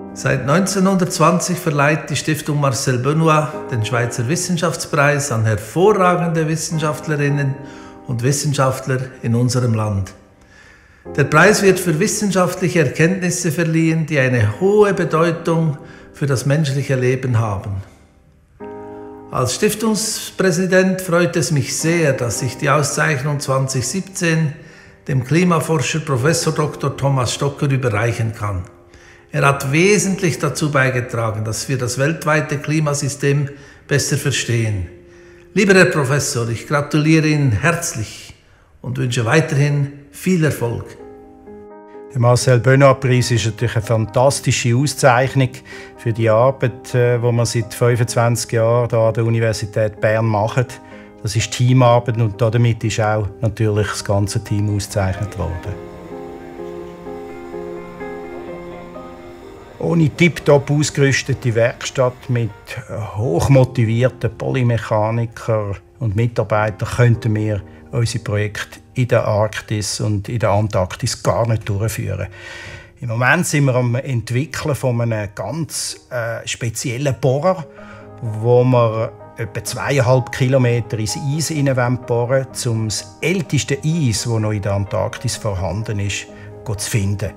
Seit 1920 verleiht die Stiftung Marcel Benoit den Schweizer Wissenschaftspreis an hervorragende Wissenschaftlerinnen und Wissenschaftler in unserem Land. Der Preis wird für wissenschaftliche Erkenntnisse verliehen, die eine hohe Bedeutung für das menschliche Leben haben. Als Stiftungspräsident freut es mich sehr, dass ich die Auszeichnung 2017 dem Klimaforscher Prof. Dr. Thomas Stocker überreichen kann. Er hat wesentlich dazu beigetragen, dass wir das weltweite Klimasystem besser verstehen. Lieber Herr Professor, ich gratuliere Ihnen herzlich und wünsche weiterhin viel Erfolg. Der Marcel Benoit-Preis ist natürlich eine fantastische Auszeichnung für die Arbeit, die wir seit 25 Jahren hier an der Universität Bern machen. Das ist Teamarbeit und damit ist auch natürlich das ganze Team ausgezeichnet worden. Ohne tiptop ausgerüstete Werkstatt mit hochmotivierten Polymechanikern und Mitarbeitern könnten wir unsere Projekte in der Arktis und in der Antarktis gar nicht durchführen. Im Moment sind wir am Entwickeln von einem ganz speziellen Bohrer, wo wir etwa 2,5 Kilometer ins Eis bohren wollen, um das älteste Eis, das noch in der Antarktis vorhanden ist, zu finden.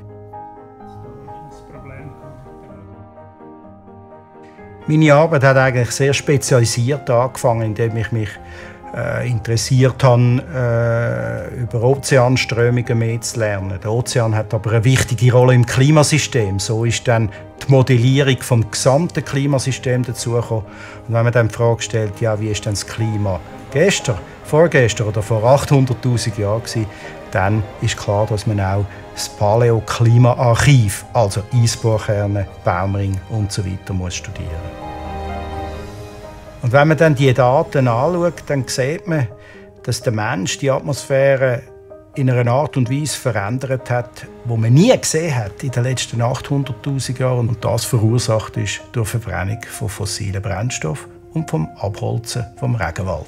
Meine Arbeit hat eigentlich sehr spezialisiert angefangen, indem ich mich interessiert habe, über Ozeanströmungen mehr zu lernen. Der Ozean hat aber eine wichtige Rolle im Klimasystem. So ist dann die Modellierung vom gesamten Klimasystem dazugekommen. Und wenn man dann die Frage stellt, ja, wie ist denn das Klima gestern, vorgestern oder vor 800'000 Jahren gewesen, dann ist klar, dass man auch das Paläoklimaarchiv, also Eisbohrkerne, Baumring usw. muss studieren. Und wenn man dann die Daten anschaut, dann sieht man, dass der Mensch die Atmosphäre in einer Art und Weise verändert hat, die man nie gesehen hat in den letzten 800'000 Jahren. Und das verursacht ist durch Verbrennung von fossilen Brennstoffen und vom Abholzen vom Regenwald.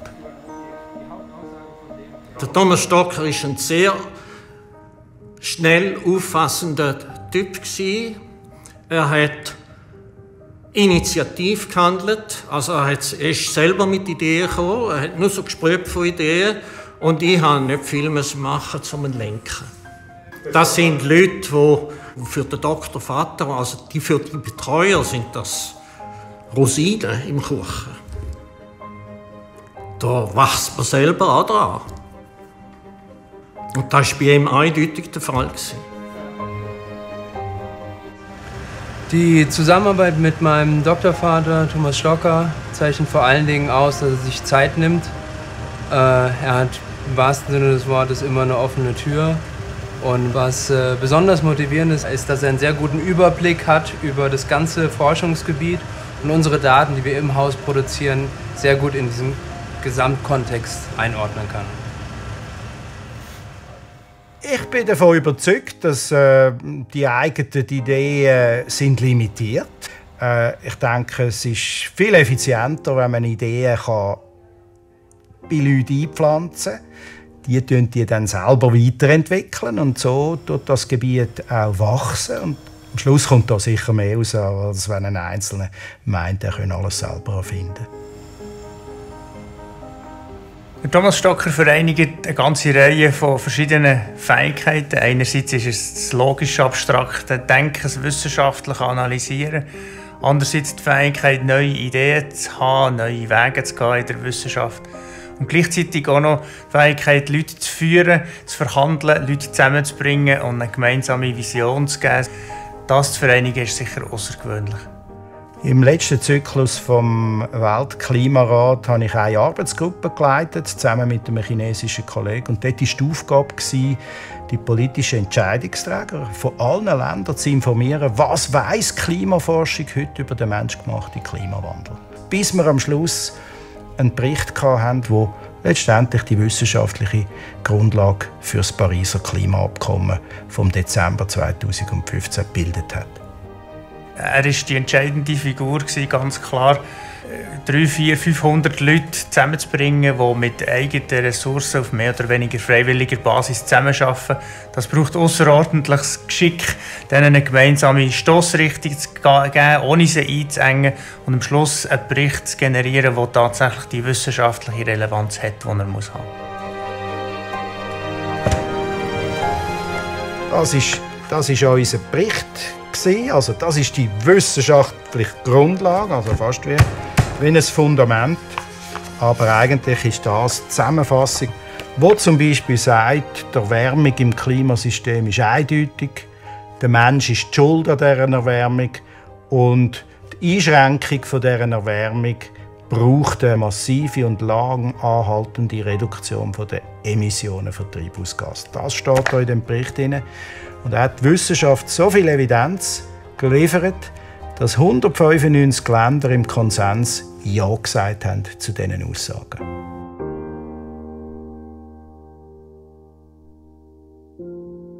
Der Thomas Stocker war ein sehr schnell auffassender Typ. Er hat initiativ gehandelt, also er ist selber mit Ideen gekommen, er hat nur so gesprüht von Ideen und ich musste nicht viel machen, um ihn zu lenken. Das sind Leute, die für den Dr. Vater, also die für die Betreuer, sind das Rosinen im Kuchen. Da wächst man selber auch dran. Und das war bei ihm eindeutig der Fall. Die Zusammenarbeit mit meinem Doktorvater Thomas Stocker zeichnet vor allen Dingen aus, dass er sich Zeit nimmt. Er hat im wahrsten Sinne des Wortes immer eine offene Tür. Und was besonders motivierend ist, dass er einen sehr guten Überblick hat über das ganze Forschungsgebiet und unsere Daten, die wir im Haus produzieren, sehr gut in diesen Gesamtkontext einordnen kann. Ich bin davon überzeugt, dass die eigenen Ideen sind limitiert. Ich denke, es ist viel effizienter, wenn man Ideen bei Leuten einpflanzen kann. Die dann selber weiterentwickeln und so tut das Gebiet auch wachsen. Und am Schluss kommt da sicher mehr raus, als wenn ein Einzelner meint, er könne alles selber erfinden. Thomas Stocker vereinigt eine ganze Reihe von verschiedenen Fähigkeiten. Einerseits ist es das logisch abstrakte Denken, das wissenschaftliche Analysieren. Andererseits die Fähigkeit, neue Ideen zu haben, neue Wege zu gehen in der Wissenschaft. Und gleichzeitig auch noch die Fähigkeit, Leute zu führen, zu verhandeln, Leute zusammenzubringen und eine gemeinsame Vision zu geben. Das zu vereinigen ist sicher außergewöhnlich. Im letzten Zyklus vom Weltklimarat habe ich eine Arbeitsgruppe geleitet, zusammen mit einem chinesischen Kollegen. Und dort war die Aufgabe, die politischen Entscheidungsträger von allen Ländern zu informieren, was weiss die Klimaforschung heute über den menschgemachten Klimawandel. Bis wir am Schluss einen Bericht hatten, der letztendlich die wissenschaftliche Grundlage für das Pariser Klimaabkommen vom Dezember 2015 gebildet hat. Er war die entscheidende Figur, ganz klar, 300, 400, 500 Leute zusammenzubringen, die mit eigenen Ressourcen auf mehr oder weniger freiwilliger Basis zusammenarbeiten. Das braucht außerordentliches Geschick, denen eine gemeinsame Stossrichtung zu geben, ohne sie einzuengen und am Schluss einen Bericht zu generieren, der tatsächlich die wissenschaftliche Relevanz hat, die er haben muss. Das ist unser Bericht. Also das ist die wissenschaftliche Grundlage, also fast wie ein Fundament. Aber eigentlich ist das die Zusammenfassung, die zum Beispiel sagt, die Erwärmung im Klimasystem ist eindeutig, der Mensch ist die Schuld an dieser Erwärmung und die Einschränkung von dieser Erwärmung braucht eine massive und lang anhaltende Reduktion der Emissionen von Treibhausgasen. Das steht hier in dem Bericht drin. Und da hat die Wissenschaft so viel Evidenz geliefert, dass 195 Länder im Konsens Ja gesagt haben zu diesen Aussagen.